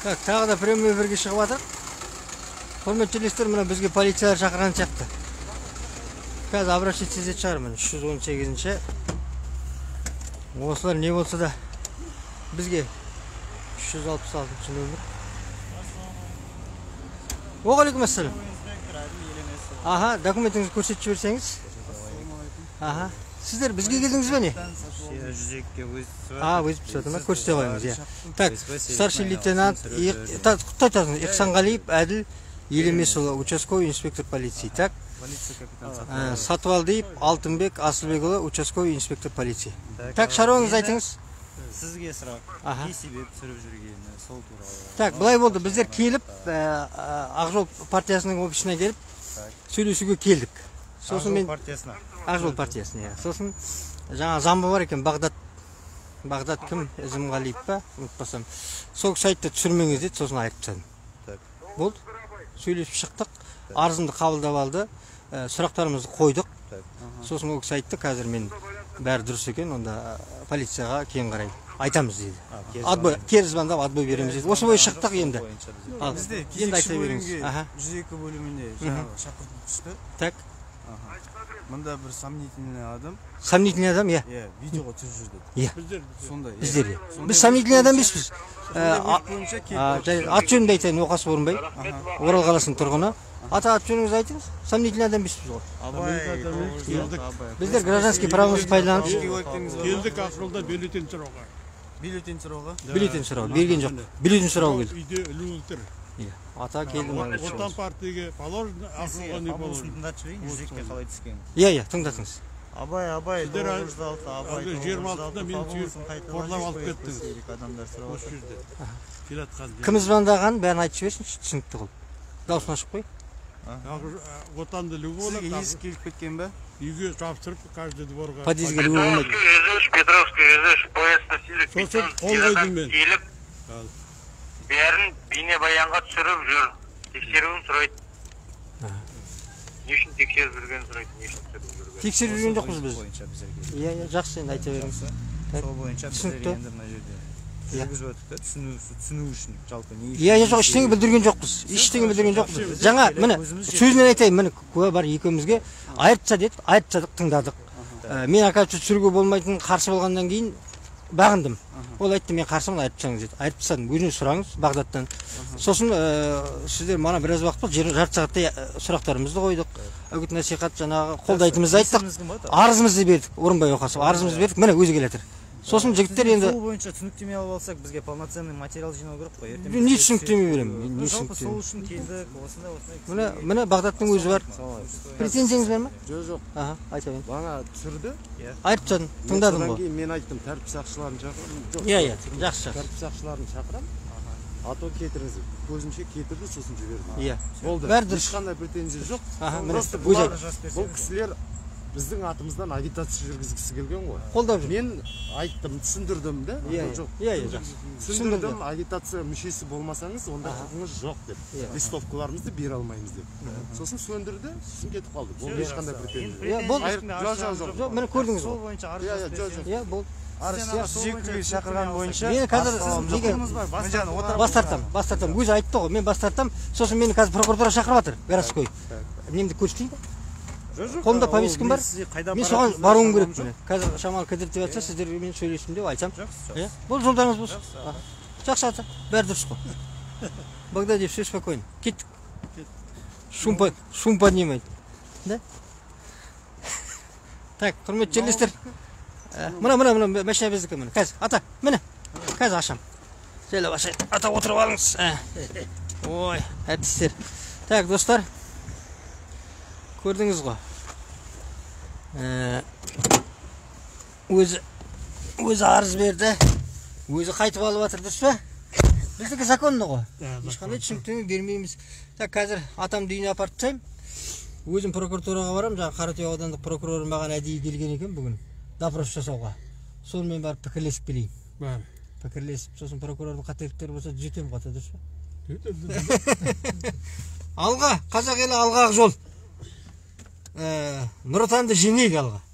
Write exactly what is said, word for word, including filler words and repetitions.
Так, тағы да прямой эфирге шығып жатыр. Құрметті жерлестер, мына бізге полициялар шақырған сияқты. Қазір обращайтесь ететін шығар, міне үш жүз он сегізінші. Осылар не болса да бізге үш жүз алпыс алтыншы нөмір. Оғалейкум ассалам. Аха, документіңізді көрсетіп жіберсеңіз. Аха. Сіздер бізге келдіңіз бе не? А, өзіп түседі ма? Көрсете қойыңыз, иә. Так, старший лейтенант Ихсанғалиев Әділ Елемесұлы, участковый инспектор полиции. Так, Сатыбалдиев Алтынбек Асылбекұлы, участковый инспектор полиции. Так, шаруаңызды айтыңыз. Сізге сұрақ. Не себеп түсіріп жүргені, сол туралы. Так, былай болды. Біздер келіп, Ақжол партиясының офисіне келіп, сөйлесуге келдік. Ақжол партиясына. Ақжол партиясына, иә. Сосын жаңа замбы бар екен, Бағдат. Бағдат кім? Ізімғалиев па? Ұмытпасам. Сол сайтты түсірмеңіз деді, сосын айырып тастадым. Болды. Сөйлесіп шықтық. Арызымды қабылдап алды. Сұрақтарымызды қойдық. Сосын ол сайтты қазір мен бәрі дұрыс екен, онда полицияға кейін қарай айтамыз дейді. Отбой, кері звондап отбой береміз дейді. Осы бойы шықтық енді. Бізде кезекші бөлімге жүз екі бөліміне шақыртып түсті. Так. Мында бір сомнительный адам. Сомнительный адам, иә. Иә, видеоға түсіріп жүрді. Иә. Сондай. Біздер. Біз сомнительный адам емеспіз. Ат жөнінде айтайын, Оқас Орынбай. Орал қаласының тұрғыны. Ата ат жөніңізді айтыңыз. Сомнительный адам емеспіз ғой. Абай. Біздер гражданский правомызды пайдаланып келдік Ақжолда бюллетень сұрауға. Бюллетень сұрауға? Бюллетень сұрау, берген жоқ. Бюллетень сұрау келді. Үйде ілу өлтір. Ата келді ма? Отан партияға положено, Ақжолға не положено. Жүзекке қалай түскен? Иә, иә, тыңдатыңыз. Абай, абай, жиырма алтыда мен қорлап алып кеттіңіз. Осы жерде. Кім звондаған, бәрін айтып жіберсінші, түсінікті қылып. Дауысын ашып қой. Отанды любы олар. Сізге келіп кеткен бе? Үйге жапсырып, каждый дворға. Подъездге любы болмайды. Петровский езіш, поезд носили Сосын қол қойдым мен. келіп, бәрін бейнебаянға түсіріп жүр. Тексеруін сұрайды. Не үшін тексеріп жүрген сұрайды, не үшін түсіріп жүрген? Тексеріп жүрген жоқпыз біз. Иә, иә, жақсы енді айта беріңіз. Сол бойынша біздер енді мына жерде жүргізіп өттік, түсіну үшін жалпы не үшін? Иә, иә, жоқ, ештеңе білдірген жоқпыз. Ештеңе білдірген жоқпыз. Жаңа, міне, сөзінен айтайын, міне, куә бар екеумізге айыртса деді, айыртсадық, тыңдадық. Мен оказывается түсіруге болмайтын қарсы болғаннан кейін бағындым. Ол айтты, мен қарсымын, айырып тастаңыз деді. Айырып тастадым, өзіңіз сұраңыз Бағдаттан. Сосын сіздер мана біраз уақыт болды, жарты сағаттай сұрақтарымызды қойдық. Үгіт насихат жаңағы қолдайтынымызды айттық. Арызымызды бердік, Орынбай Оқасов, арызымызды бердік, міне өзі келе жатыр. Сосын жігіттер енді сол бойынша түсініктеме алып алсақ, бізге полноценный материал жинау керек қой. Не түсініктеме беремін? Не Жалпы түсініктеме? сол үшін келдік, осындай осындай. Міне, міне Бағдаттың өзі бар. Претензияңыз бар ма? Жоқ, жоқ. Аха, айта беріңіз. Бана түсірді. Айырып тастадым, тыңдадым ғой. Кейін мен айттым, тәртіп сақшыларын шақырдым. Иә, иә, жақсы, жақсы. Тәртіп сақшыларын шақырамын. Ато кетіріңіз. Көзімше кетірді, сосын жібердім. Иә. Болды. Бәрі дұрыс. Ешқандай претензия жоқ. Аха, міне, Просто өзі бұлар, айт. бұл кісілер біздің атымыздан агитация жүргізгісі келген ғой. Қолдап жүр. Мен айттым, түсіндірдім да. Иә, Жоқ. иә, иә, жақсы. Түсіндірдім, агитация мүшесі болмасаңыз, онда құқыңыз жоқ деп. Листовкаларымызды бере алмаймыз деп. Сосын сөндірді, сосын кетіп қалды. Бұл ешқандай претензия. Иә, болды. Жоқ, жоқ, жоқ. Жоқ, міне көрдіңіз Сол ғой. бойынша арыз Иә, иә, жоқ, жоқ. Иә, болды. Жекпеге шақырған бойынша Мен қазір бас тартам, бас тартам. Өзі айтты ғой, мен бас тартам. Сосын мені қазір прокуратура шақырып жатыр, городской. Немді көрсетейін ба? Қолымда повесткам бар. Мен соған баруым керек міне. Қазір шамалы кідіріп деп жатса, сіздермен сөйлесім деп айтсам. Иә? Бұл жолдарыңыз болсын. Жақсы ата, бәрі дұрыс қой. Багдадиев, все спокойно. Кеттік. Шум поднимает. Да? Так, құрметті жерлестер. Мына, мына, мына, машина біздікі міне. Қазір, ата, міне. Қазір ашам. Жайлап ашайын. Ата, отырып алыңыз. Ой, әртістер. Так, достар. Көрдіңіз ғой. Өзі, өзі арыз берді. Өзі қайтып алып жатыр, дұрыс па? Біздікі законны ғой. Ешқандай түсініктеме бермейміз. Так, қазір атам үйіне апарып тастаймын. Өзім прокуратураға барам, жаңа Қаратөбе аудандық прокуроры маған әдейі келген екен бүгін. Допрос жасауға. Сонымен барып пікірлесіп келейін. Пікірлесіп, сосын прокурордың қателіктері болса түзетемін қата, дұрыс па? Алға, қазақ елі алға жол. Нұр отанды жеңейік алға.